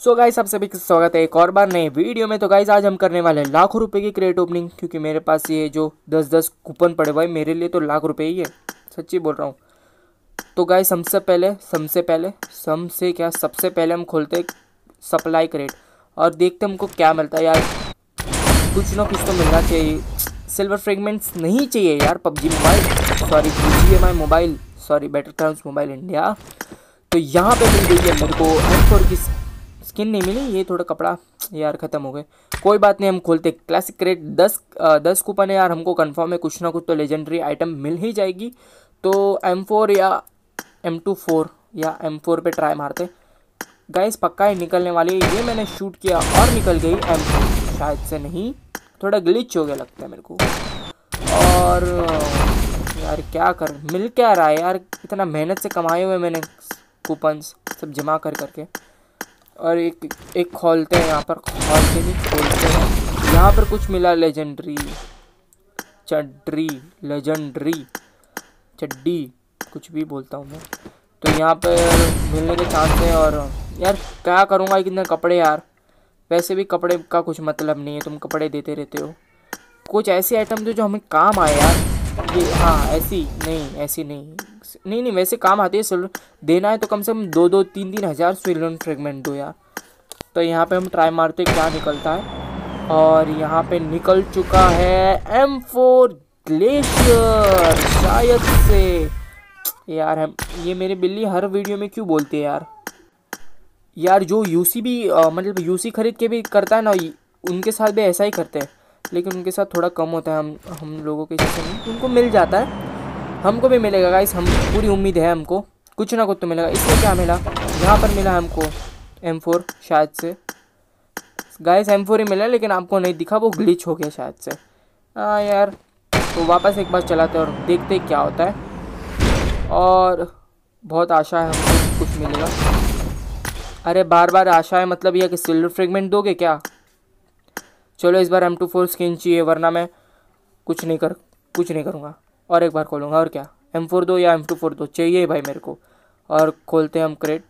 So guys आप सभी का स्वागत है एक और बार नए वीडियो में। तो गाइस आज हम करने वाले हैं लाखों रुपए की क्रेट ओपनिंग, क्योंकि मेरे पास ये जो 10-10 कूपन पड़े हुए हैं मेरे लिए तो लाख रुपए ही है, सच्ची बोल रहा हूँ। तो गाइस सबसे पहले हम खोलते हैं सप्लाई क्रेट और देखते हैं हमको क्या मिलता है। यार कुछ ना कुछ तो मिलना चाहिए, सिल्वर फ्रेगमेंट्स नहीं चाहिए यार। PUBG mobile sorry BGMI mobile sorry battlegrounds mobile India. तो यहाँ पे मिल गई है मेरे को M4 की स्किन नहीं मिली, ये थोड़ा कपड़ा यार ख़त्म हो गए, कोई बात नहीं। हम खोलते क्लासिक क्रेट 10 कूपन है यार, हमको कंफर्म है कुछ ना कुछ तो लेजेंडरी आइटम मिल ही जाएगी। तो M4 या M24 या M4 पे ट्राई मारते गाइस, पक्का ही निकलने वाली है। ये मैंने शूट किया और निकल गई M4, शायद से नहीं, थोड़ा ग्लिच हो गया लगता है मेरे को। और यार क्या कर मिल क्या रहा है यार, इतना मेहनत से कमाए हुए मैंने कूपन्स सब जमा कर करके। और एक खोलते हैं यहाँ पर, खोलते नहीं खोलते हैं। यहाँ पर कुछ मिला लेजेंडरी चड्डी कुछ भी बोलता हूँ मैं। तो यहाँ पर मिलने के चांस है। और यार क्या करूँगा कितने कपड़े यार, वैसे भी कपड़े का कुछ मतलब नहीं है, तुम कपड़े देते रहते हो। कुछ ऐसी आइटम दो जो हमें काम आए यार। ये हाँ ऐसी नहीं वैसे काम आती है। सिल्वर देना है तो कम से कम 2-3 हज़ार सिल्वर फ्रेगमेंट दो यार। तो यहाँ पे हम ट्राई मारते क्या निकलता है। और यहाँ पे निकल चुका है M4 ग्लेशियर शायद से। यार हम ये मेरी बिल्ली हर वीडियो में क्यों बोलती है यार जो यूसी भी मतलब यूसी खरीद के भी करता है ना, उनके साथ भी ऐसा ही करते हैं, लेकिन उनके साथ थोड़ा कम होता है। हम लोगों के जैसे नहीं, उनको मिल जाता है, हमको भी मिलेगा गाइस। हम पूरी उम्मीद है हमको कुछ ना कुछ तो मिलेगा। इसमें क्या मिला, यहाँ पर मिला हमको M4 शायद से गाइस, M4 ही मिला, लेकिन आपको नहीं दिखा, वो ग्लिच हो गया शायद से। हाँ यार, तो वापस एक बार चलाते और देखते क्या होता है। और बहुत आशा है हमको कुछ मिलेगा। अरे बार आशा है, मतलब यह कि सिल्वर फ्रेगमेंट दोगे क्या? चलो इस बार M24 स्किन चाहिए, वरना मैं कुछ नहीं करूँगा। और एक बार खोलूँगा, और क्या M4 दो या M24 दो, चाहिए भाई मेरे को। और खोलते हैं हम क्रेट।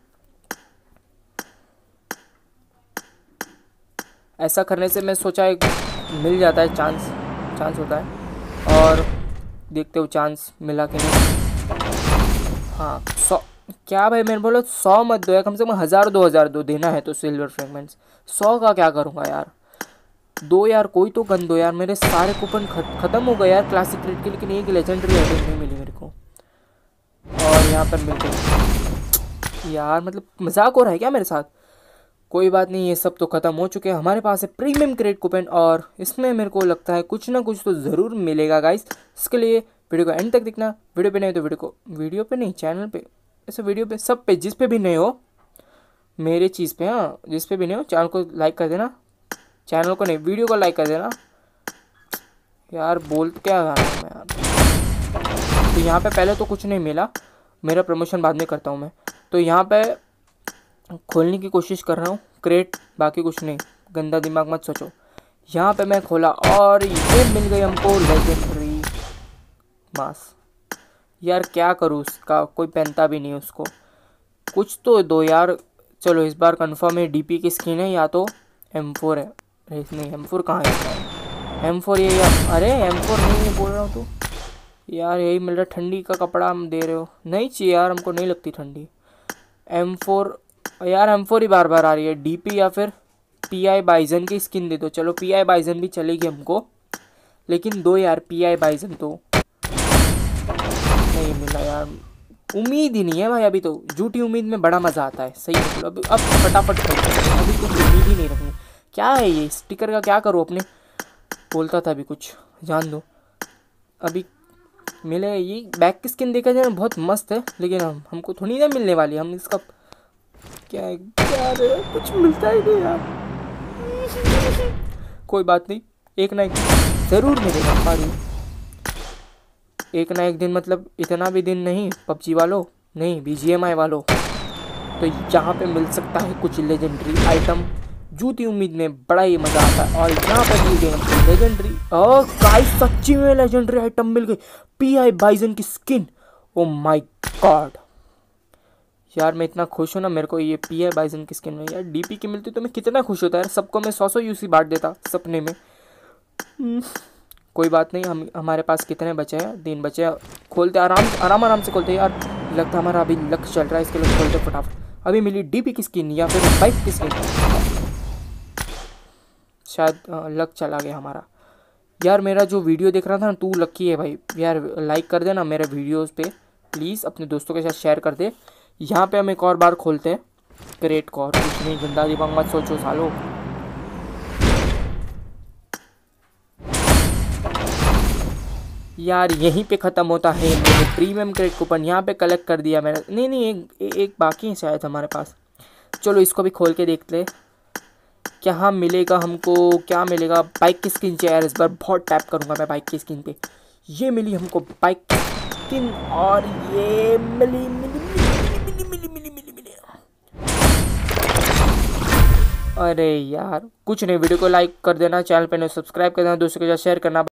ऐसा करने से मैं सोचा एक मिल जाता है, चांस होता है। और देखते हो चांस मिला कि नहीं। हाँ 100 क्या भाई, मैंने बोला 100 मत दो यार, कम से कम 1000-2000 दो, देना है तो सिल्वर फ्रेगमेंट्स। 100 का क्या करूँगा यार, दो यार, कोई तो गन दो यार। मेरे सारे कूपन ख़त्म हो गए यार क्लासिक क्रेट के, लेकिन एक लेजेंडरी आइटम नहीं मिली मेरे को। और यहाँ पर मिल गई यार, मतलब मजाक हो रहा है क्या मेरे साथ? कोई बात नहीं, ये सब तो ख़त्म हो चुके हैं। हमारे पास है प्रीमियम क्रेट कूपन, और इसमें मेरे को लगता है कुछ ना कुछ तो ज़रूर मिलेगा गाइस। इसके लिए वीडियो को एंड तक देखना। वीडियो पे नहीं तो वीडियो पे नहीं, चैनल पे, ऐसे वीडियो पे सब पे, जिस पे भी नहीं हो मेरे चीज़ पे, हाँ जिस पे भी नहीं हो, चैनल को लाइक कर देना। चैनल को नहीं, वीडियो को लाइक कर देना यार। बोल क्या रहा हूँ मैं यार। तो यहाँ पे पहले तो कुछ नहीं मिला, मेरा प्रमोशन बाद में करता हूँ मैं। तो यहाँ पे खोलने की कोशिश कर रहा हूँ क्रेट, बाकी कुछ नहीं, गंदा दिमाग मत सोचो। यहाँ पे मैं खोला और ये मिल गई हमको लेजेंडरी मास्क। यार क्या करूँ, उसका कोई पहनता भी नहीं उसको, कुछ तो दो यार। चलो इस बार कंफर्म है DP की स्किन है, या तो M4 है। नहीं M4 कहाँ है, M4 ये अरे M4 नहीं है बोल रहा हूँ तो यार, यही मिल रहा। ठंडी का कपड़ा हम दे रहे हो, नहीं चाहिए यार, हमको नहीं लगती ठंडी। M4 यार, M4 ही बार आ रही है। DP या फिर PI बाइजन की स्किन दे दो। चलो PI बाइजन भी चलेगी हमको, लेकिन दो यार PI बाइजन तो नहीं मिला यार। उम्मीद ही नहीं है भाई, अभी तो झूठी उम्मीद में बड़ा मज़ा आता है, सही है। अब फटाफट अभी कुछ उम्मीद ही नहीं रखनी। क्या है ये स्टिकर का, क्या करूँ अपने, बोलता था अभी कुछ, जान दो। अभी मिले ये बैक की स्किन, देखा जाए बहुत मस्त है, लेकिन हमको थोड़ी ना मिलने वाली। हम इसका क्या कुछ मिलता ही नहीं यार। कोई बात नहीं, एक ना एक ज़रूर मिलेगा पारी, एक ना एक दिन, मतलब इतना भी दिन नहीं पबजी वालों, नहीं BGMI वालों। तो यहाँ पे मिल सकता है कुछ लेजेंडरी आइटम, झूठी उम्मीद में बड़ा ही मज़ा आता है। और यहाँ पे मिल गई हमको लेजेंडरी, और गाइस सच्ची में लेजेंडरी आइटम मिल गई, PI बाइजन की स्किन। ओ माय गॉड यार मैं इतना खुश हूँ ना, मेरे को ये पीआई बाइजन की स्किन में यार डीपी की मिलती तो मैं कितना खुश होता यार। सबको मैं 100 यूसी बांट देता सपने में। कोई बात नहीं, हम हमारे पास कितने बचे हैं, 3 बचे हैं। खोलते आराम से खोलते यार। लगता हमारा अभी लक चल रहा है, इसके लिए खोलते फटाफट। अभी मिली डीपी की स्किन या फिर बाइक की स्किन, शायद लक चला गया हमारा। यार मेरा जो वीडियो देख रहा था ना, तू लकी है भाई। यार लाइक कर देना मेरे वीडियोस पे प्लीज़, अपने दोस्तों के साथ शेयर कर दे। यहाँ पे हम एक और बार खोलते हैं क्रेट को, और कुछ नहीं, गंदा दिमाग मत सोचो सालो। यार यहीं पे ख़त्म होता है मेरे प्रीमियम क्रेट कूपन। यहाँ पे कलेक्ट कर दिया मैंने। नहीं एक बाकी है शायद हमारे पास। चलो इसको भी खोल के देखते हैं क्या मिलेगा हमको। क्या मिलेगा? बाइक की स्किन चाहिए यार, इस बार बहुत टैप करूँगा मैं बाइक की स्किन पे। ये मिली हमको बाइक की स्किन, और ये मिली मिली मिली मिली मिली मिली मिली मिली। अरे यार कुछ नहीं, वीडियो को लाइक कर देना, चैनल पे सब्सक्राइब कर देना, दोस्तों के साथ शेयर करना।